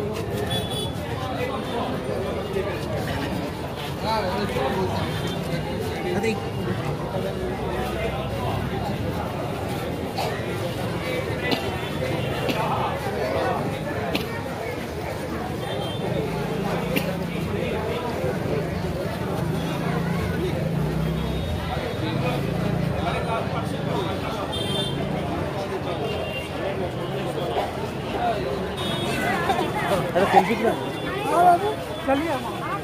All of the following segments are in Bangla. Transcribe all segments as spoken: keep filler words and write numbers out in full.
चलिए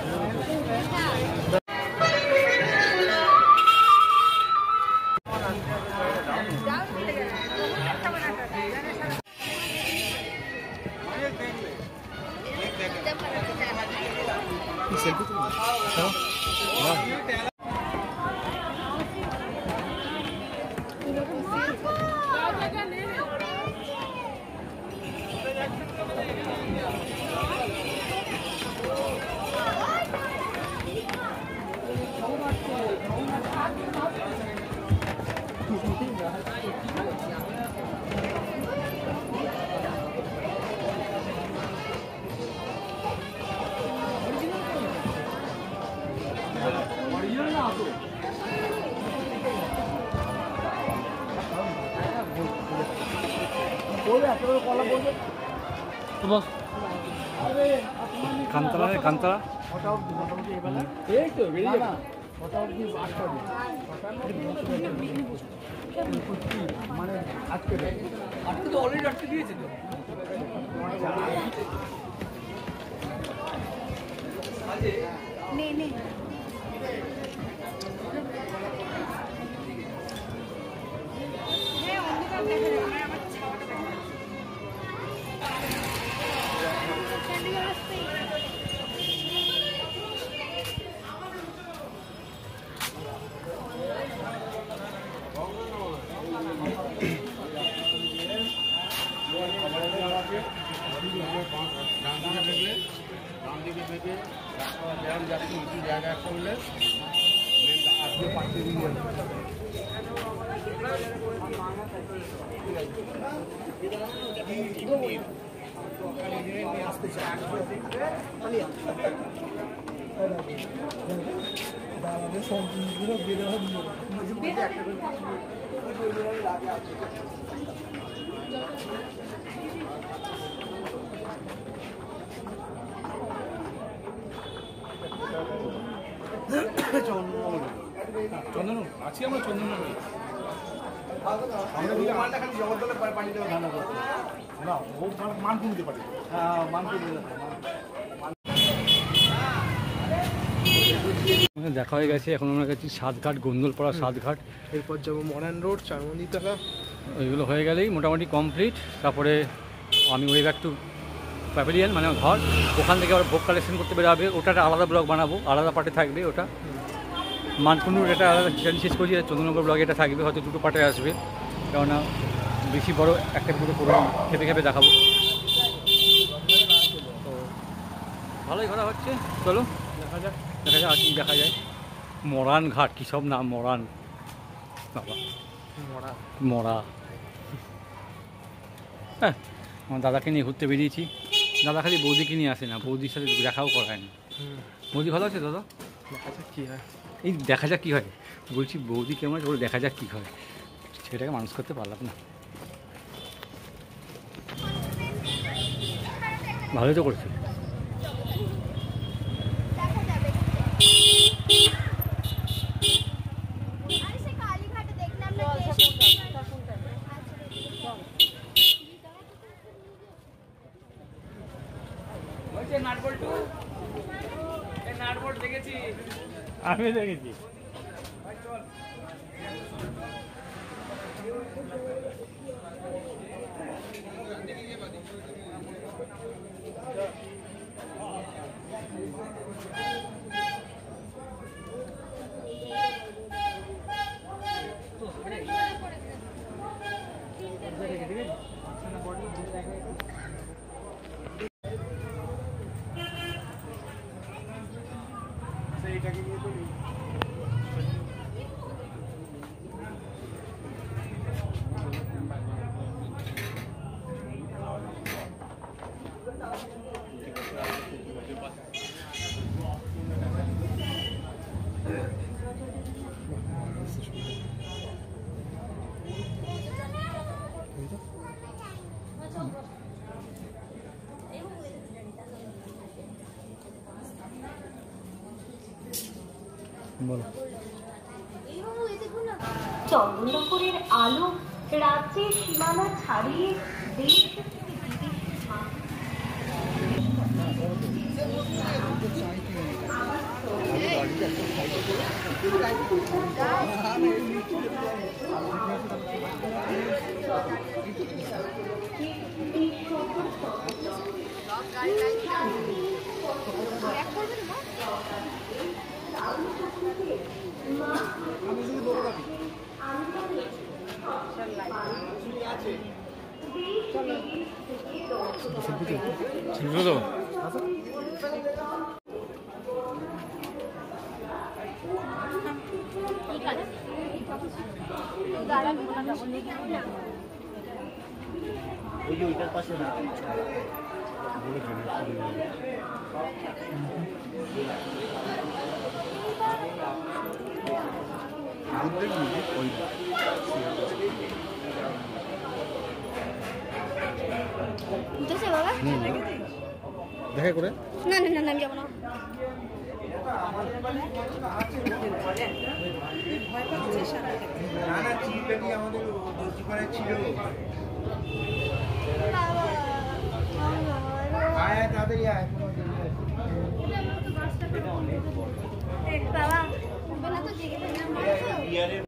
কান্তরা কান্তরা এই তো বেরিয়ে যাবে মানে আজকে আজকে তো অলরেডি আটকে দিয়েছে তো नहीं नहीं জায়গা করলে আজকে পাঠিয়ে দিয়ে আসতে চাই সম্পূর্ণ বের চন্দন আছি আমরা চন্দন আমরা মালটা খালি জগদ্দলে পানি দেওয়া ধারণা করতে না ও মানপুর দিতে পারি হ্যাঁ মানপুর দেখা হয়ে গেছে। এখন আমরা গেছি সাতঘাট, গোন্দলপাড়া সাতঘাট, এরপর যাবো মরান রোড, চারমন্দিতলা। ওইগুলো হয়ে গেলেই মোটামুটি কমপ্লিট। তারপরে আমি ওয়ে ব্যাক টু প্যাভিলিয়ন মানে ঘর, ওখান থেকে আবার ভোগ কালেকশন করতে বেরোবে। ওটা একটা আলাদা ব্লগ বানাবো, আলাদা পার্টে থাকবে ওটা। মানকুণ্ডুর এটা আলাদা শেষ করছি, চন্দ্রনগর ব্লগে এটা থাকবে, হয়তো দুটো পার্টে আসবে, কেননা বেশি বড় একটা দুটো প্রোগ্রাম খেপে খেপে দেখাবো। তো ভালোই ঘোরা হচ্ছে, চলো দেখা যাক দেখা যাক আর কি দেখা যায়। মরান ঘাট, কী সব নাম, মরান বাবা, মরা মরা হ্যাঁ। আমার দাদাকে নিয়ে ঘুরতে বেরিয়েছি। দাদা খালি বৌদিকে নিয়ে আসে না, বৌদির সাথে দেখাও করায় না। বৌদি ভালো আছে দাদা? দেখা যাক কী হয়। এই দেখা যাক কী হয় বলছি, বৌদি কেমন আছে বলে দেখা যাক কী হয়, সেটাকে মানুষ করতে পারলাম না। ভালোই তো করছে। আমি দেখেছি। এইটাকে নিয়ে তো বলো। চন্দননগরের আলো রাজ্যের সীমানা ছাড়িয়ে দেশ থেকে বিদেশে চলো ওই যে ওইটার পাশে না দেখা করে না না না আমি যাবো না। না না চিলটাকি আমাদের দোকানে ছিল আয় তাড়াতাড়ি আয় বাবা বেলা তো জেগে থাকলাম বিয়ারের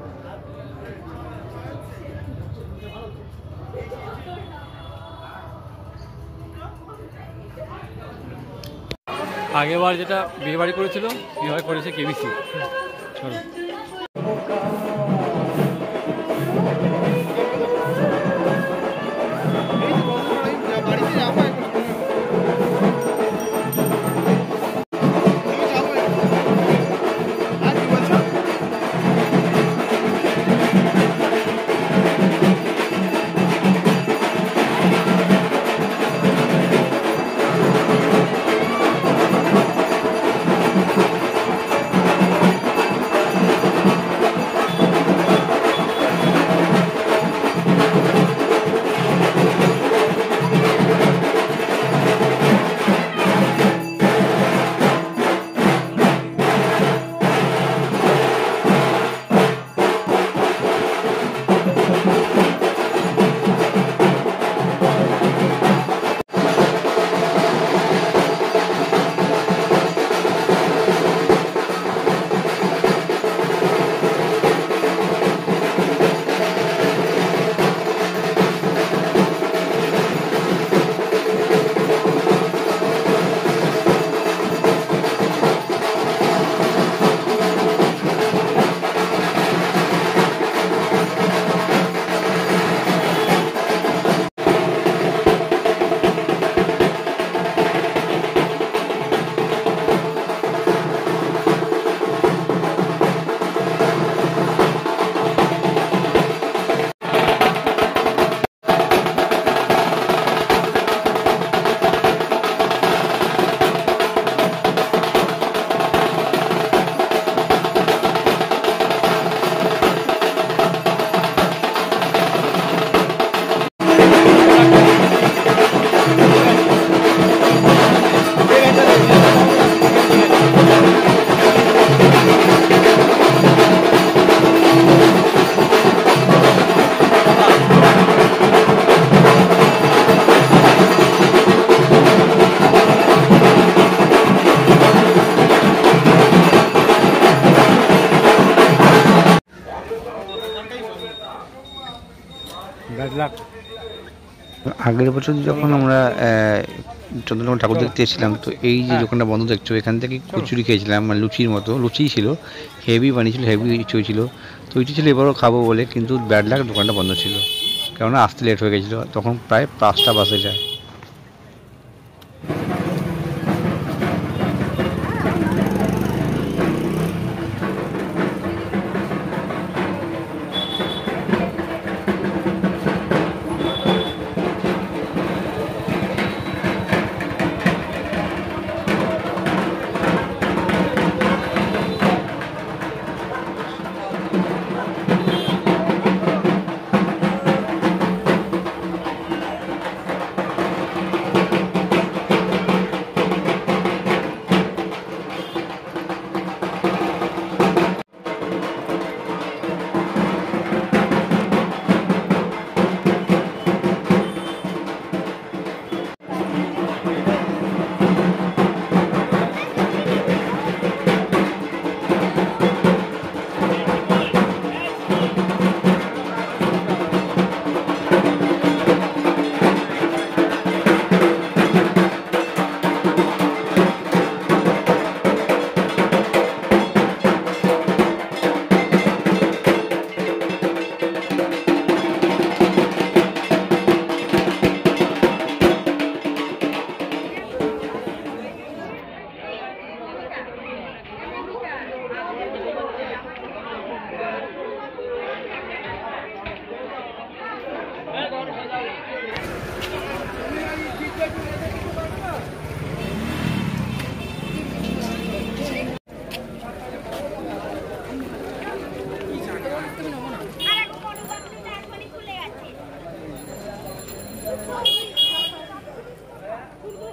আগেবার যেটা বিয়ে বাড়ি করেছিল এবার করেছে কেবিসি। চলো বাড়িতে যাবো আর কি বলছো আগের বছর যখন আমরা চন্দ্রনগর ঠাকুর দেখতে এসেছিলাম তো এই যে দোকানটা বন্ধ দেখছো এখান থেকে কচুরি খেয়েছিলাম মানে লুচির মতো লুচিই ছিল হেভি বানিয়েছিল হেভি ছিল তো ওইটি ছিল এবারও খাবো বলে কিন্তু ব্যাড লাক দোকানটা বন্ধ ছিল কেননা আসতে লেট হয়ে গেছিলো তখন প্রায় পাঁচটা বাসে যায়।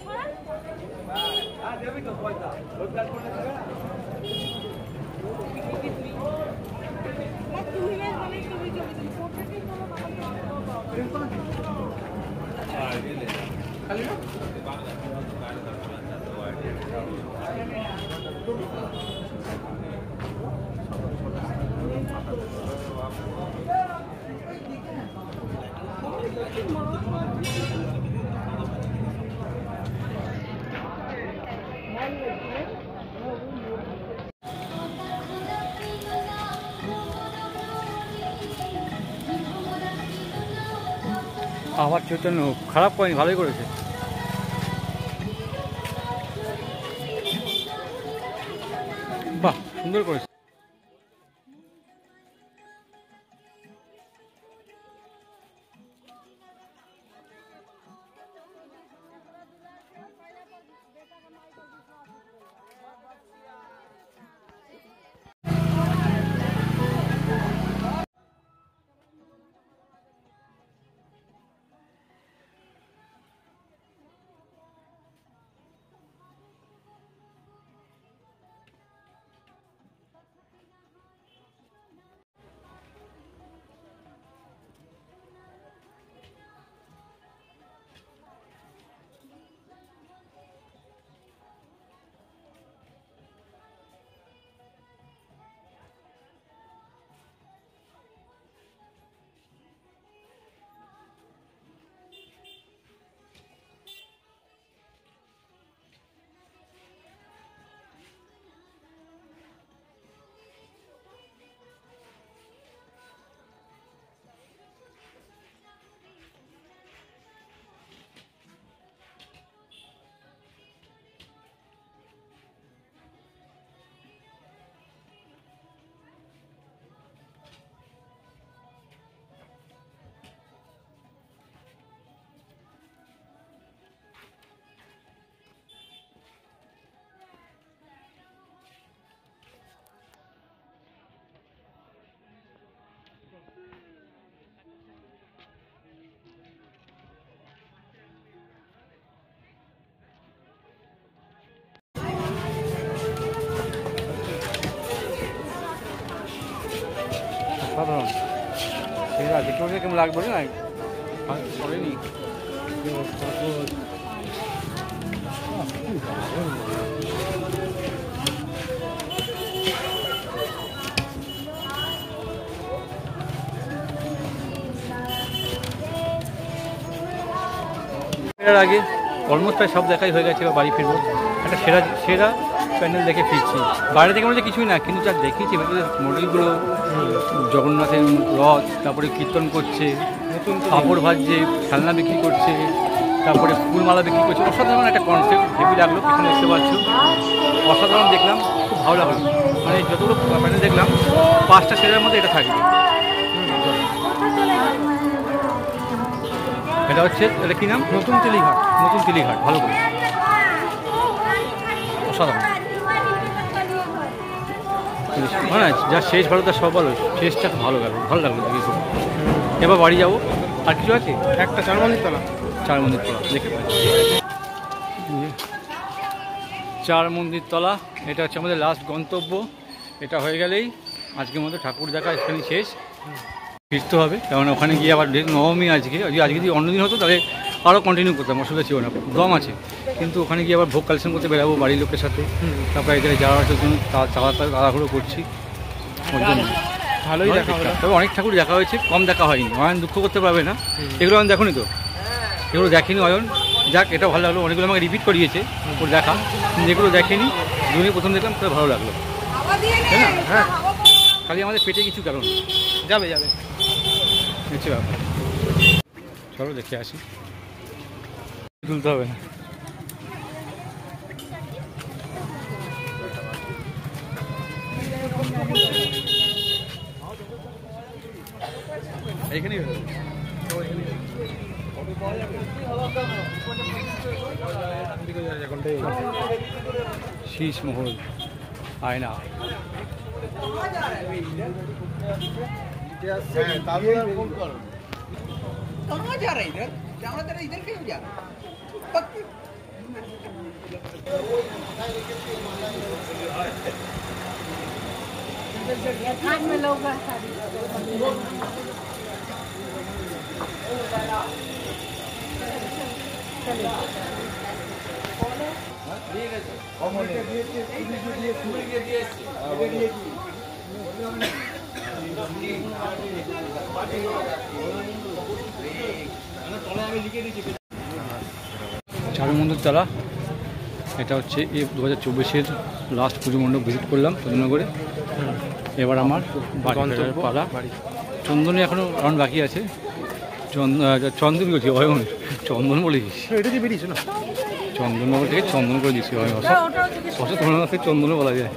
আবার চৈতন্য খারাপ করেনি, ভালোই করেছে। বাহ, সুন্দর করেছে। সাধারণ সেটা দেখে কেমন লাগবে না করেনি। এর আগে অলমোস্ট প্রায় সব দেখাই হয়ে গেছে, বাড়ি ফিরবো একটা সেরা সেরা প্যান্ডেল দেখে ফিরছি। বাইরে থেকে মনে কিছুই না, কিন্তু যা দেখেছি মডেলগুলো, জগন্নাথের রথ, তারপরে কীর্তন করছে, নতুন কাপড় ভাজছে, খেলনা বিক্রি করছে, তারপরে ফুলমালা বিক্রি করছে, অসাধারণ একটা কনসেপ্ট, হেভি লাগলো। পিছনে দেখতে পাচ্ছ অসাধারণ দেখলাম, খুব ভালো লাগলো। মানে যতগুলো প্যান্ডেল দেখলাম পাঁচটা সেরার মধ্যে এটা থাকবে। এটা হচ্ছে এটা কী নাম? নতুন তেলিঘাট। নতুন তেলিঘাট, ভালো করে অসাধারণ। মানে যা শেষ ভালো তার সব ভালো, শেষটা ভালো গেল, ভালো লাগলো দেখি খুব। এবার বাড়ি যাবো। আর কিছু আছে? একটা চার মন্দির তলা। চার মন্দির তলা দেখে পাচ্ছি, চার মন্দির তলা। এটা হচ্ছে আমাদের লাস্ট গন্তব্য। এটা হয়ে গেলেই আজকের মতো ঠাকুর দেখা এখানে শেষ। ফিরতে হবে, কারণ ওখানে গিয়ে আবার নবমী আজকে, আজকে যদি অন্যদিন হতো তাহলে আরও কন্টিনিউ করতাম, অসুবিধা ছিল না, দম আছে। কিন্তু ওখানে গিয়ে আবার ভোগ কালেকশন করতে বেরাবো বাড়ির লোকের সাথে। তারপরে এখানে যাওয়ার জন্য তাড়াহুড়ো করছি, ওর জন্য ভালোই দেখা হলো। তবে অনেক ঠাকুর দেখা হয়েছে, কম দেখা হয়নি। অয়ন দুঃখ করতে পারবে না, এগুলো আমি দেখো নি তো, এগুলো দেখেনি অয়ন। যাক, এটা ভালো লাগলো, অনেকগুলো আমাকে রিপিট করিয়েছে ওর দেখা, যেগুলো দেখেনি দুজনে প্রথম দেখলাম, তাহলে ভালো লাগলো, তাই না? হ্যাঁ, খালি আমাদের পেটে কিছু কারণ যাবে যাবে হচ্ছে ব্যাপার। চলো দেখে আসি, তুলতে হবে না। এইখানেই শীষ মহল আয়না। कहाँ जा रहे इधर? जाना तेरा इधर क्यों जा रहा? চারু মন্দির তলা, এটা হচ্ছে এই দু হাজার চব্বিশের লাস্ট পুজো মণ্ডপ ভিজিট করলাম চন্দননগরে। এবার আমার গন্তব্য পালা। চন্দনে এখনও রাউন্ড বাকি আছে। চন্দন বলছি অয়ন, চন্দন বলেছিস, এটা দিয়ে বেরিয়েছে না, চন্দননগর থেকে চন্দন করে দিচ্ছি। অয়ন অবশ্য তোমার থেকে চন্দনও বলা যায়।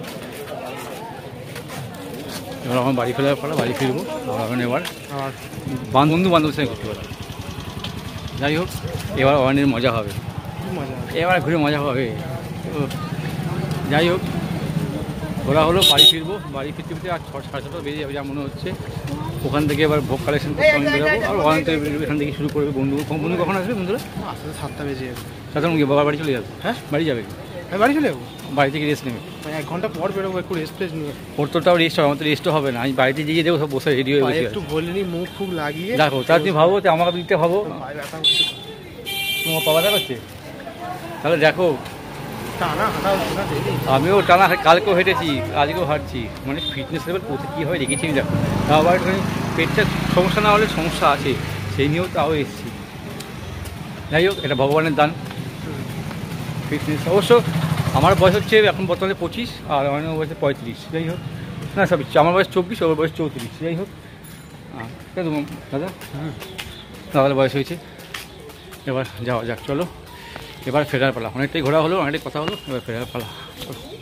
এবার আমার বাড়ি ফেরার পালা, বাড়ি ফিরবো। অয়ন এবার আর বন্ধু বান্ধবের সঙ্গে ঘুরতে পারবো। যাই হোক, এবার অয়নের মজা হবে, মজা এবার ঘুরে মজা হবে। যাই হোক, ঘোরা হলো, বাড়ি ফিরবো। বাড়ি ফিরতে ফিরতে আর ছ সাড়ে ছটা বেজে যাবে যা মনে হচ্ছে। ওখান থেকে এবার ভোগ কালেকশন করতে আমি বেরোবো। আর ওখান থেকে এখান থেকে শুরু করবে। বন্ধু বন্ধু কখন আসবে? বন্ধুরা আসলে সাতটা বেজে যাবে। সাধারণ গিয়ে বাবার বাড়ি চলে যাবে। হ্যাঁ, বাড়ি যাবে, আমি বাড়ি চলে যাবো। বাড়ি থেকে রেস্ট নেবে। এক ঘন্টা পর বেরোবো, একটু রেস্ট ফ্রেস্ট নিয়ে। ওর তো তাও রেস্ট হবে, আমার তো রেস্টও হবে না। আমি বাড়িতে গিয়ে দেবো, সব বসে রেডি হয়ে বসে একটু বলিনি, মুখ ফুক লাগিয়ে দেখো। তা তুমি ভাবো যে আমাকে দিতে ভাবো, পায়ে ব্যথা হচ্ছে। তোমার পাওয়া যাচ্ছে। তাহলে দেখো, টানা হাঁটা হচ্ছে না daily। আমিও টানা কালকেও হেঁটেছি, আজকেও হাঁটছি। মানে ফিটনেস লেভেল কোথায় কী হয় দেখেছি আমি। দেখো, তাও আবার একটুখানি পেটটা সমস্যা না হলে সমস্যা আছে, সেই নিয়েও তাও এসেছি। যাই হোক, এটা ভগবানের দান ফিটনেস। অবশ্য আমার বয়স হচ্ছে এখন বর্তমানে পঁচিশ, আর আমার বয়স পঁয়ত্রিশ। যাই হোক, না সব আমার বয়স চব্বিশ, ওর বয়স চৌত্রিশ। যাই হোক, দাদা দাদার বয়স হয়েছে। এবার যাওয়া যাক, চলো। এবার ফেরার পালা। অনেকটাই ঘোরা হলো, অনেকটাই কথা হলো, এবার ফেরার পালা। চলো।